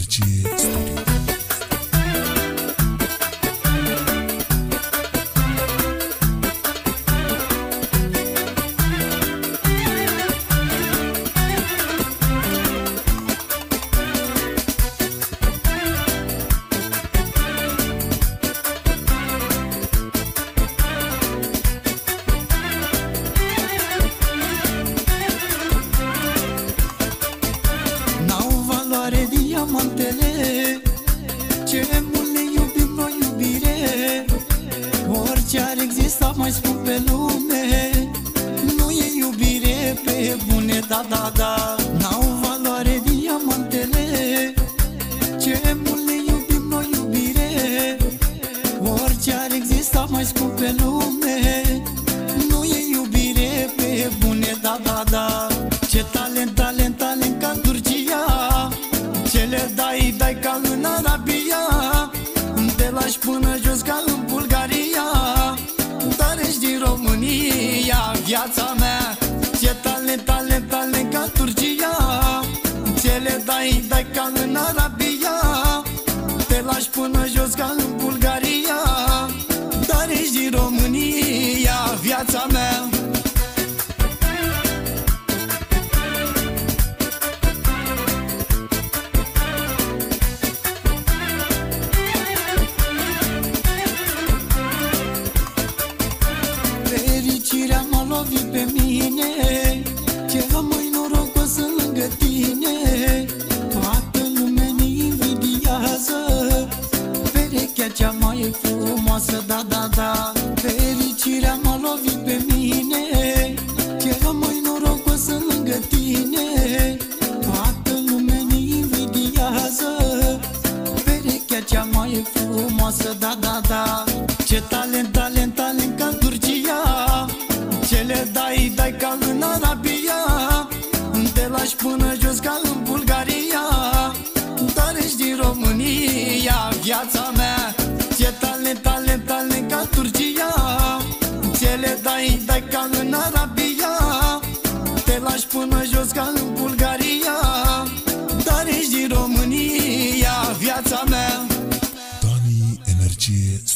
Energie Studio. Diamantele, ce mult ne iubim noi, iubire. Orice ar exista mai scump pe lume, nu e iubire pe bune, da, da, da. N-au valoare diamantele, ce mult ne iubim noi, iubire. Orice ar exista mai scump pe lume, nu e iubire pe bune, da, da, da. Ce talent, talent, talent ca Turcia, ce le dai ca în Arabia, te lași până jos ca în Bulgaria, dar ești din România, viața mea. Ce talent, talent, talent ca Turcia, ce le dai ca în Arabia, te lași până jos ca în Bulgaria, dar ești din România, viața mea. Fericirea m-a lovit pe mine, ce rămâi norocos lângă tine. Toată lumea ne invidiază, perechea cea mai frumoasă, da, da, da. Fericirea m-a lovit pe mine, ce rămâi norocos lângă tine. Toată lumea ne invidiază, perechea cea mai frumoasă, da, da, da. Ce talent, talent, talent ca Turcia, ce le dai ca în Arabia, te lași până jos ca în Bulgaria, dar ești din România, viața mea. Ce talent, talent, talent ca Turcia, ce le dai ca în Arabia, te lași până jos ca în Bulgaria, dar ești din România, viața mea. Dani Energie Studio.